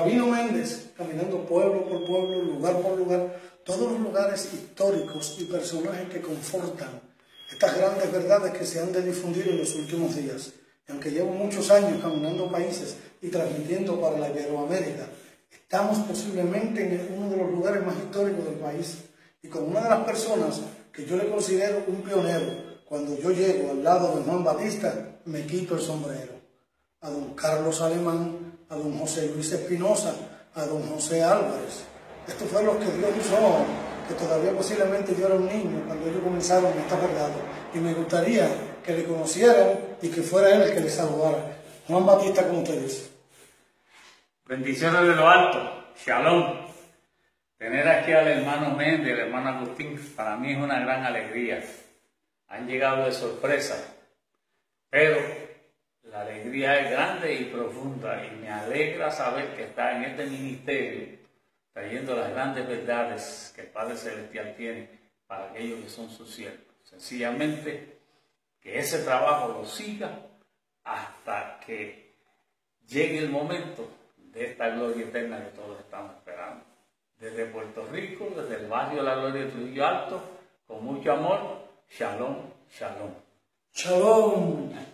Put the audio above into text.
Rabino Méndez, caminando pueblo por pueblo, lugar por lugar, todos los lugares históricos y personajes que confortan estas grandes verdades que se han de difundir en los últimos días. Y aunque llevo muchos años caminando países y transmitiendo para la Iberoamérica, estamos posiblemente en uno de los lugares más históricos del país y con una de las personas que yo le considero un pionero. Cuando yo llego al lado de Juan Batista, me quito el sombrero. A don Carlos Alemán, a don José Luis Espinosa, a don José Álvarez. Estos fueron los que Dios usó, que todavía posiblemente yo era un niño cuando ellos comenzaron esta verdad. Y me gustaría que le conocieran y que fuera él el que les saludara. Juan Batista, ¿cómo usted dice? Bendiciones de lo alto, Shalom. Tener aquí al hermano Méndez, al hermano Agustín, para mí es una gran alegría. Han llegado de sorpresa, pero la alegría es grande y profunda y me alegra saber que está en este ministerio trayendo las grandes verdades que el Padre Celestial tiene para aquellos que son sus siervos. Sencillamente que ese trabajo lo siga hasta que llegue el momento de esta gloria eterna que todos estamos esperando. Desde Puerto Rico, desde el barrio de la Gloria de Trujillo Alto, con mucho amor, Shalom, Shalom. Shalom.